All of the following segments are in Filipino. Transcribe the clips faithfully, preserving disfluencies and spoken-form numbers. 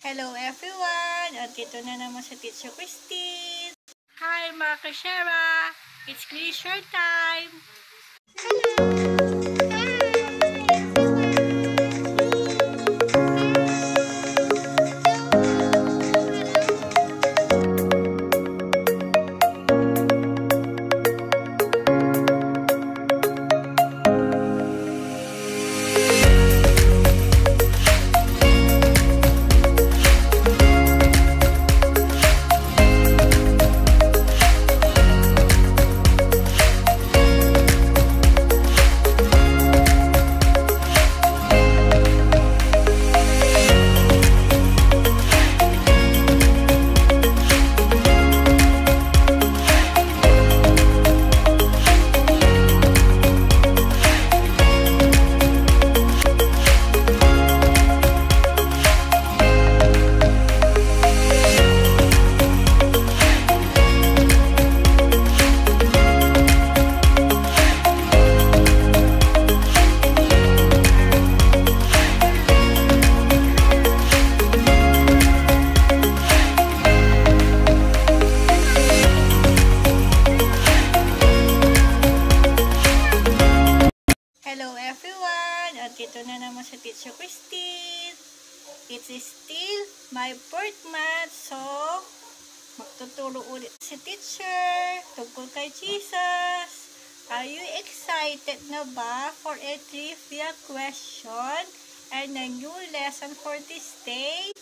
Hello everyone! At ito na naman sa Teacher Christine. Hi mga ka-Shara! It's Glacier time! Hello everyone! At ito na naman sa Teacher Christine. It's still my birth month, so magtuturo ulit si teacher tungkol kay Jesus. Are you excited na ba for a trivia question and a new lesson for this day?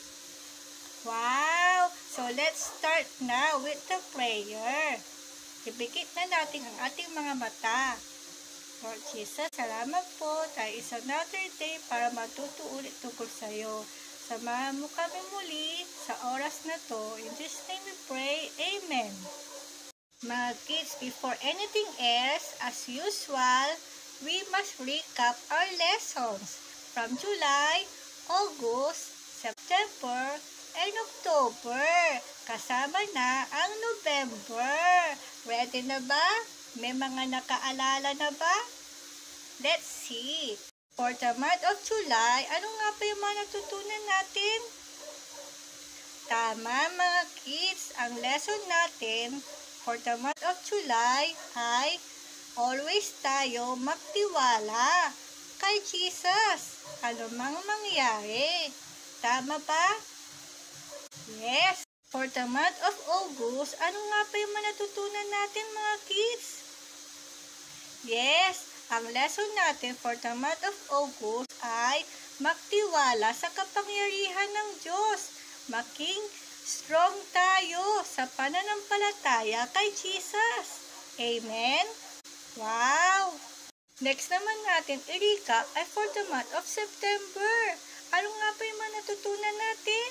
Wow! So let's start now with the prayer. Ibigit na natin ang ating mga mata. Lord Jesus, salamat po tayo is another day para matuto ulit tungkol sa iyo. Samahan mo kami muli sa oras na to. In this name we pray. Amen. Mga kids, before anything else, as usual, we must recap our lessons from July, August, September, and October. Kasama na ang November. Ready na ba? May mga nakaalala na ba? Let's see. For the month of July, ano nga pa yung mga natutunan natin? Tama mga kids, ang lesson natin for the month of July ay always tayo magtiwala kay Jesus. Ano mang mangyari. Tama ba? Yes. For the month of August, ano nga pa yung mga natutunan natin mga kids? Yes, ang lesson natin for the month of August ay magtiwala sa kapangyarihan ng Diyos. Maging strong tayo sa pananampalataya kay Jesus. Amen? Wow! Next naman natin i-recap ay for the month of September. Ano nga pa yung mga natutunan natin?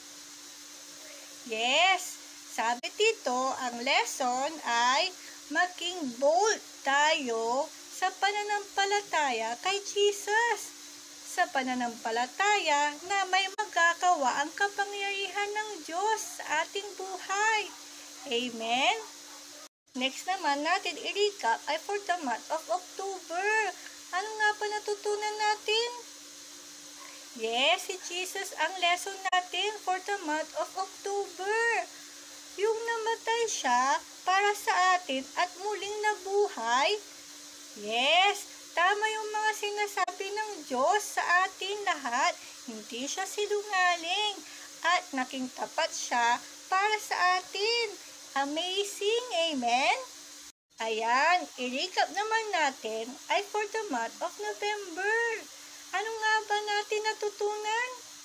Yes, sabi dito, ang lesson ay maging bold tayo sa pananampalataya kay Jesus. Sa pananampalataya na may magagawa ang kapangyarihan ng Diyos sa ating buhay. Amen? Next naman natin i-recap ay for the month of October. Ano nga pa natutunan natin? Yes, si Jesus ang lesson natin for the month of October. Yung namatay siya para sa atin at muling nabuhay. Yes, tama yung mga sinasabi ng Diyos sa atin lahat. Hindi siya sinungaling at naging tapat siya para sa atin. Amazing, amen? Ayan, i-recap naman natin ay for the month of November. Ano nga ba natin natutunan?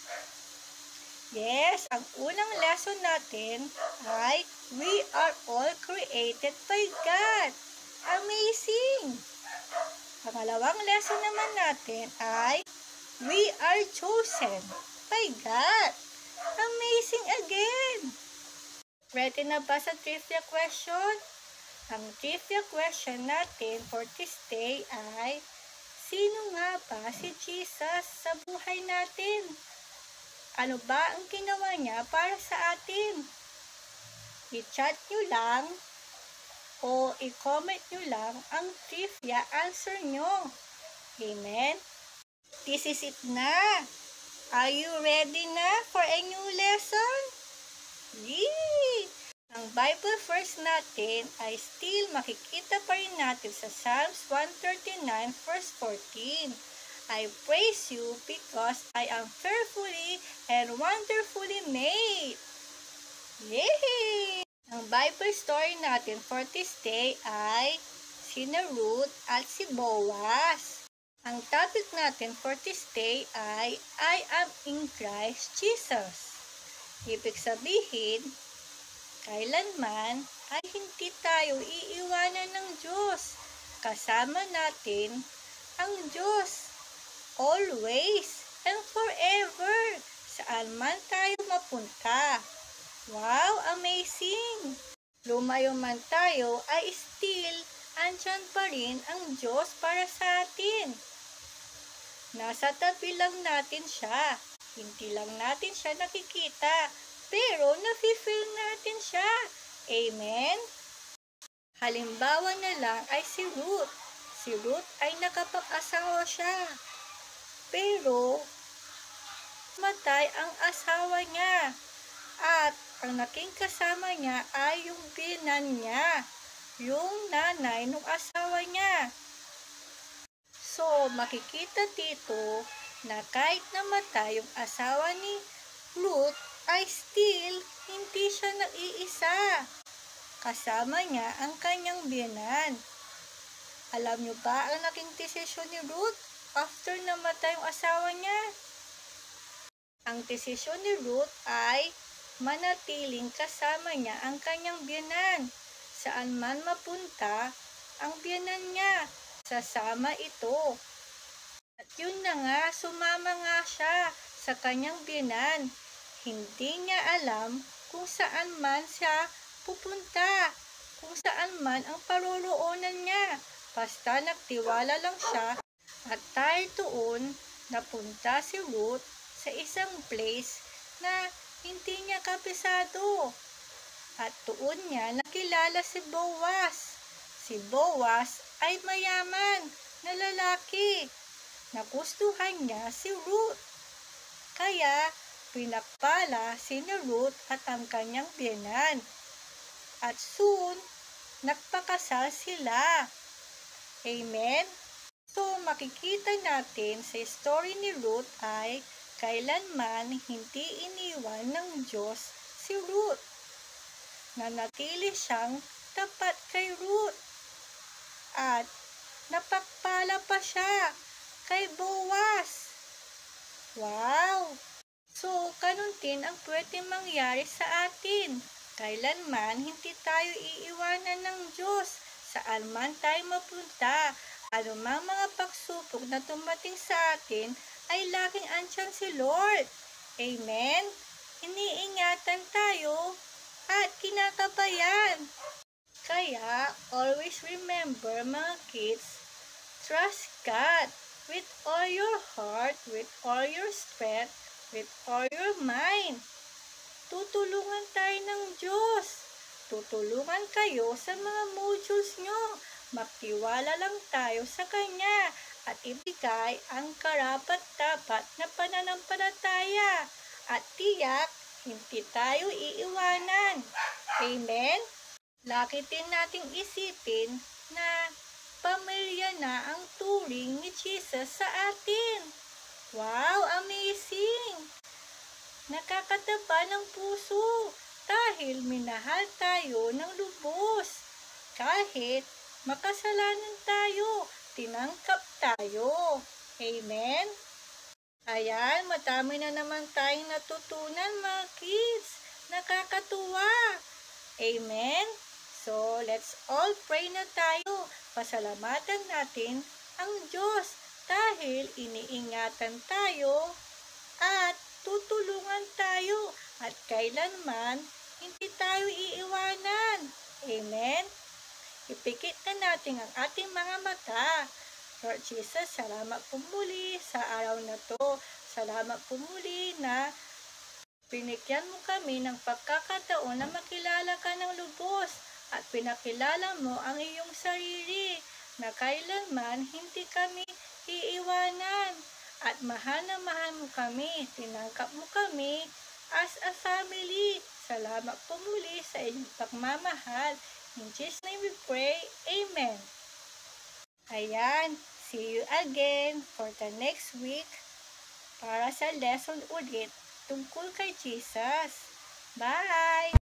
Yes, ang unang lesson natin ay we are all created by God. Amazing! Pangalawang lesson naman natin ay we are chosen by God. Amazing again! Ready na ba sa trivia question? Ang trivia question natin for this day ay sino nga ba si Jesus sa buhay natin? Ano ba ang ginawa niya para sa atin? I-chat nyo lang o i-comment nyo lang ang trivia answer nyo. Amen? This is it na. Are you ready na for a new lesson? Bible verse natin ay still makikita pa rin natin sa Psalms one thirty-nine verse fourteen. I praise you because I am fearfully and wonderfully made. Yay! Ang Bible story natin for this day ay sina Ruth at si Boaz. Ang topic natin for this day ay I am in Christ Jesus. Ibig sabihin, kailanman ay hindi tayo iiwanan ng Diyos. Kasama natin ang Diyos. Always and forever. Saan man tayo mapunta. Wow, amazing! Lumayo man tayo ay still andyan pa rin ang Diyos para sa atin. Nasa tabi lang natin siya. Hindi lang natin siya nakikita. Pero nafe-feel natin siya. Amen? Halimbawa na lang ay si Ruth. Si Ruth ay nakapag-asawa siya. Pero matay ang asawa niya. At ang naging kasama niya ay yung binan niya, yung nanay ng asawa niya. So, makikita dito na kahit namatay yung asawa ni Ruth, ay still hindi siya nag-iisa. Kasama niya ang kanyang binan. Alam niyo ba ang naging desisyon ni Ruth after namatay yung asawa niya? Ang desisyon ni Ruth ay manatiling kasama niya ang kanyang biyanan. Saan man mapunta ang biyanan niya, sasama ito. At yun na nga, sumama nga siya sa kanyang biyanan. Hindi niya alam kung saan man siya pupunta, kung saan man ang paroroonan niya. Basta nagtiwala lang siya at dahil doon napunta si Ruth sa isang place na hindi niya kabisado. At doon niya nakilala si Boaz. Si Boaz ay mayaman na lalaki. Nagustuhan niya si Ruth. Kaya pinakpala si Ruth at ang kanyang biyanan. At soon, nagpakasal sila. Amen? So, makikita natin sa story ni Ruth ay kailanman hindi iniwan ng Diyos si Ruth. Nanatili siyang tapat kay Ruth. At napakpala pa siya kay Boaz. Wow! So, ganun din ang pwede mangyari sa atin. Kailanman hindi tayo iiwanan ng Diyos. Saan man tayo mapunta, anumang mga pagsubok na tumating sa atin, ay laging andyan si Lord. Amen? Iniingatan tayo at kinakabayan. Kaya, always remember mga kids, trust God with all your heart, with all your strength, with all your mind. Tutulungan tayo ng Diyos. Tutulungan kayo sa mga modules nyo. Magtiwala lang tayo sa Kanya at ibigay ang karapat-dapat na pananampalataya at tiyak hindi tayo iiwanan. Amen? Lagi din nating isipin na pamilya na ang turing ni Jesus sa atin. Wow, amazing! Nakakataba ng puso dahil minahal tayo ng lubos. Kahit makasalanan tayo, tinangkap tayo. Amen? Ayan, madami na naman tayong natutunan mga kids. Nakakatuwa. Amen? So, let's all pray na tayo. Pasalamatan natin ang Diyos dahil iniingatan tayo at tutulungan tayo at kailanman hindi tayo iiwanan. Amen? Ipikit na natin ang ating mga mata. Lord Jesus, salamat po muli sa araw na to. Salamat po muli na binigyan mo kami ng pagkakataon na makilala ka ng lubos at pinakilala mo ang iyong sarili na kailanman hindi kami iiwanan at mahal na mahal mo kami. Tinangkap mo kami as a family. Salamat po muli sa inyong pagmamahal. In Jesus' name we pray. Amen. Ayan, see you again for the next week para sa lesson ulit tungkol kay Jesus. Bye!